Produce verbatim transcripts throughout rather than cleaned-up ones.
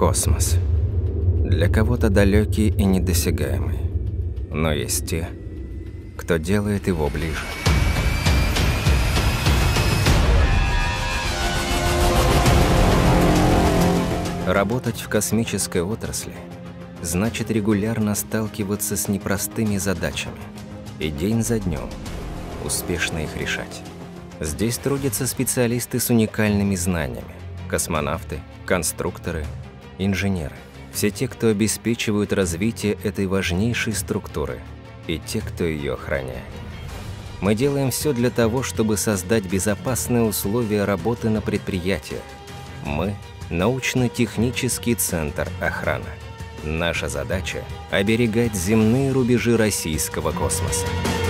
Космос. Для кого-то далекий и недосягаемый. Но есть те, кто делает его ближе. Работать в космической отрасли значит регулярно сталкиваться с непростыми задачами и день за днем успешно их решать. Здесь трудятся специалисты с уникальными знаниями, космонавты, конструкторы, инженеры. Все те, кто обеспечивают развитие этой важнейшей структуры, и те, кто ее охраняет. Мы делаем все для того, чтобы создать безопасные условия работы на предприятиях. Мы – научно-технический центр охраны. Наша задача – оберегать земные рубежи российского космоса.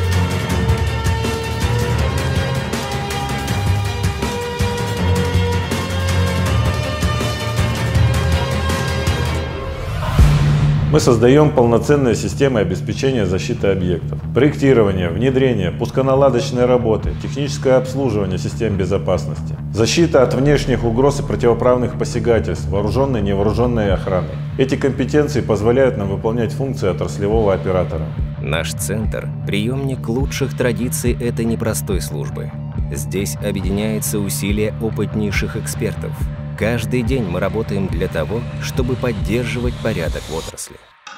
Мы создаем полноценные системы обеспечения защиты объектов. Проектирование, внедрение, пусконаладочные работы, техническое обслуживание систем безопасности, защита от внешних угроз и противоправных посягательств, вооруженной и невооруженной охраны. Эти компетенции позволяют нам выполнять функции отраслевого оператора. Наш центр – приемник лучших традиций этой непростой службы. Здесь объединяются усилия опытнейших экспертов. Каждый день мы работаем для того, чтобы поддерживать порядок в отрасли.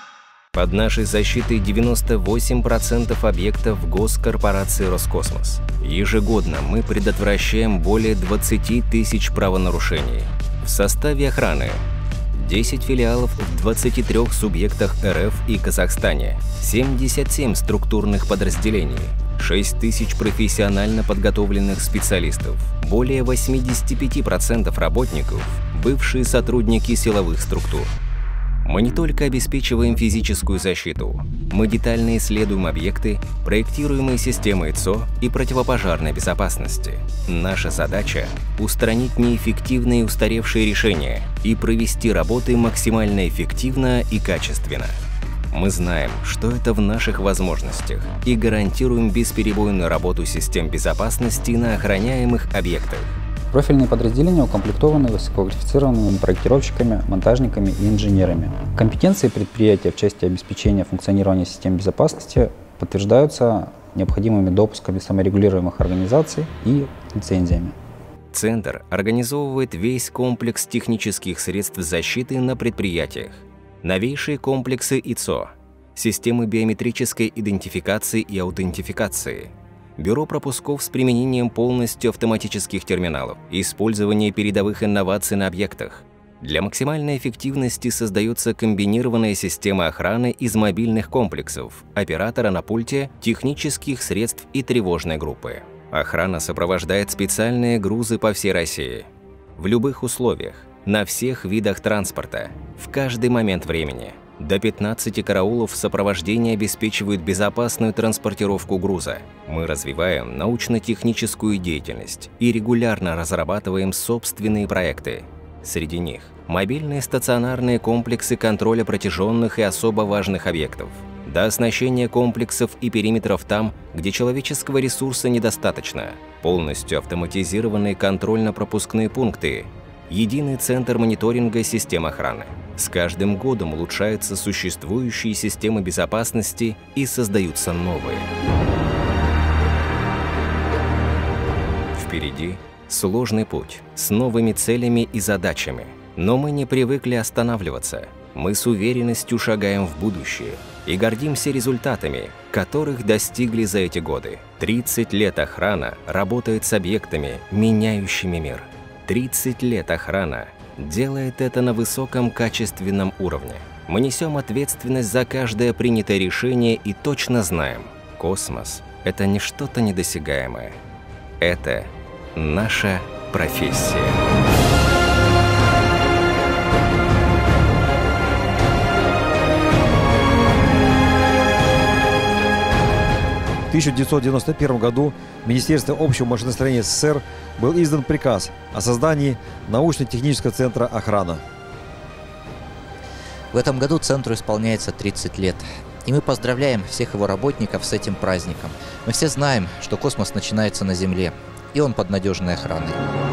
Под нашей защитой девяносто восемь процентов объектов госкорпорации «Роскосмос». Ежегодно мы предотвращаем более двадцати тысяч правонарушений. В составе охраны десять филиалов в двадцати трёх субъектах эр эф и Казахстане, семьдесят семь структурных подразделений, шесть тысяч профессионально подготовленных специалистов, более восьмидесяти пяти процентов работников – бывшие сотрудники силовых структур. Мы не только обеспечиваем физическую защиту, мы детально исследуем объекты, проектируемые системы ИЦО и противопожарной безопасности. Наша задача – устранить неэффективные и устаревшие решения и провести работы максимально эффективно и качественно. Мы знаем, что это в наших возможностях, и гарантируем бесперебойную работу систем безопасности на охраняемых объектах. Профильные подразделения укомплектованы высококвалифицированными проектировщиками, монтажниками и инженерами. Компетенции предприятия в части обеспечения функционирования систем безопасности подтверждаются необходимыми допусками саморегулируемых организаций и лицензиями. Центр организовывает весь комплекс технических средств защиты на предприятиях. Новейшие комплексы ИЦО, системы биометрической идентификации и аутентификации, бюро пропусков с применением полностью автоматических терминалов, использование передовых инноваций на объектах. Для максимальной эффективности создается комбинированная система охраны из мобильных комплексов, оператора на пульте, технических средств и тревожной группы. Охрана сопровождает специальные грузы по всей России. В любых условиях, на всех видах транспорта, в каждый момент времени. До пятнадцати караулов в сопровождении обеспечивают безопасную транспортировку груза. Мы развиваем научно-техническую деятельность и регулярно разрабатываем собственные проекты. Среди них мобильные стационарные комплексы контроля протяженных и особо важных объектов, до оснащения комплексов и периметров там, где человеческого ресурса недостаточно, полностью автоматизированные контрольно-пропускные пункты, единый центр мониторинга систем охраны. С каждым годом улучшаются существующие системы безопасности и создаются новые. Впереди сложный путь с новыми целями и задачами, но мы не привыкли останавливаться. Мы с уверенностью шагаем в будущее и гордимся результатами, которых достигли за эти годы. тридцать лет охрана работает с объектами, меняющими мир. тридцать лет охрана делает это на высоком качественном уровне. Мы несем ответственность за каждое принятое решение и точно знаем, космос – это не что-то недосягаемое. Это наша профессия. В тысяча девятьсот девяносто первом году в Министерстве общего машиностроения эс эс эс эр был издан приказ о создании научно-технического центра «Охрана». В этом году центру исполняется тридцать лет. И мы поздравляем всех его работников с этим праздником. Мы все знаем, что космос начинается на Земле, и он под надежной охраной.